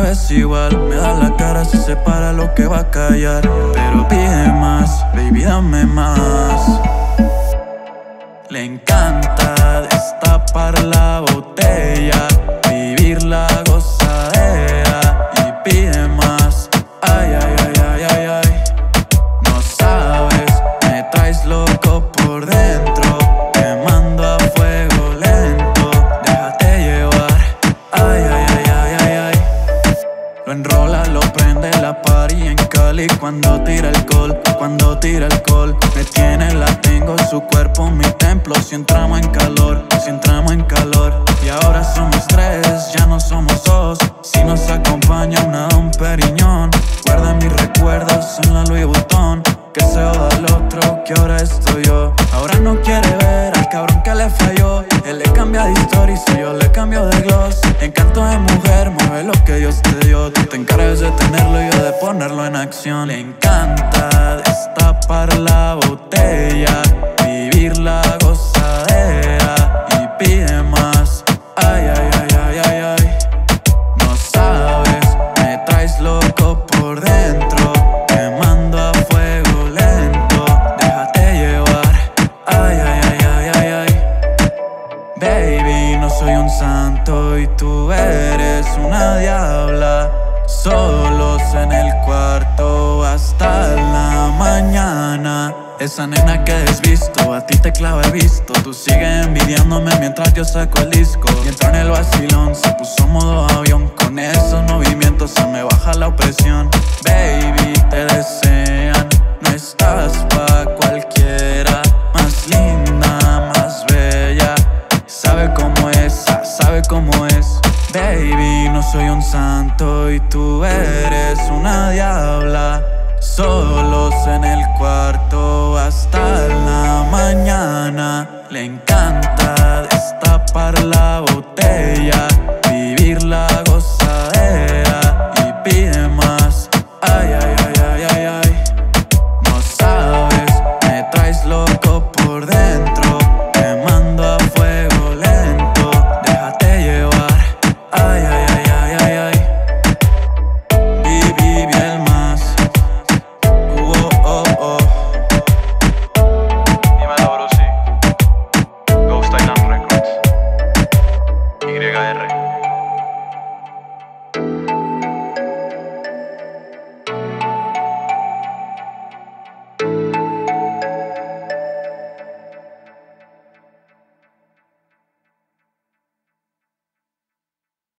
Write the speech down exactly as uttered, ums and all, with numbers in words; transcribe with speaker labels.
Speaker 1: ves igual, me da la cara si se para lo que va a callar. Pero pide más, baby, dame más. Le encanta destapar la botella, vivir la gozadera y pide más. Ay, ay, ay, ay, ay, ay. No sabes, me traes loco por dentro, quemando a fuego lento. Déjate llevar. Ay, ay, ay, ay, ay, ay. Lo enrola, lo prende la party en Cali cuando tira alcohol, cuando tira alcohol. Me tiene, la tengo, su cuerpo mi templo. Si entramos en calor, si entramos en calor. Y ahora somos tres, ya no somos dos. Si nos acompaña una Dom Periñón. Guarda mis recuerdos en la Louis Vuitton. Que se joda el otro, que ahora estoy yo. Ahora no quiere ver al cabrón que le falló. Él le cambia de historia y si yo le cambio de gloss. Encanto de mujer, mueve lo que Dios te dio. Tú te encargas de tenerlo y yo de ponerlo en acción. Le encanta destapar la botella, vivir la gozadera y pide más. Ay, ay, ay, ay, ay, ay. No sabes, me traes loco por dentro, quemando a fuego lento. Déjate llevar. Ay, ay, ay, ay, ay, ay. Baby, no soy un santo y tú eres una diabla. Solos en el cuarto hasta la mañana. Esa nena que desvisto, a ti te clava el visto. Tú sigues envidiándome mientras yo saco el disco. Y entró en el vacilón, se puso modo avión. Con esos movimientos se me baja la opresión. Baby, te desean, no estás pa' cualquiera. Más linda, más bella, sabe cómo es, sabe cómo es. Baby, no soy un santo y tú eres una diabla. Solos en el cuarto hasta la mañana. Le encanta destapar la botella,